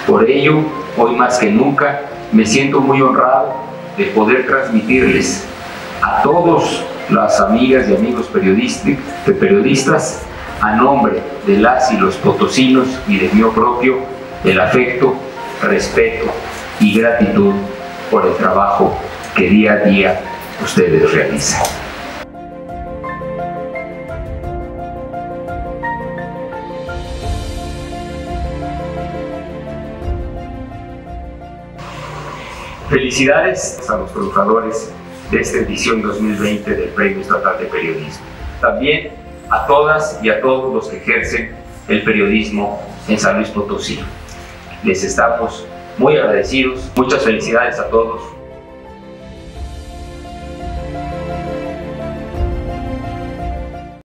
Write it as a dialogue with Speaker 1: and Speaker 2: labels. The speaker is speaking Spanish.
Speaker 1: Por ello, hoy más que nunca, me siento muy honrado de poder transmitirles a todos las amigas y amigos periodistas, a nombre de las y los potosinos y de mío propio, el afecto, respeto y gratitud por el trabajo que día a día ustedes realizan. Felicidades a los triunfadores de esta edición 2020 del Premio Estatal de Periodismo. También a todas y a todos los que ejercen el periodismo en San Luis Potosí. Les estamos muy agradecidos. Muchas felicidades a todos.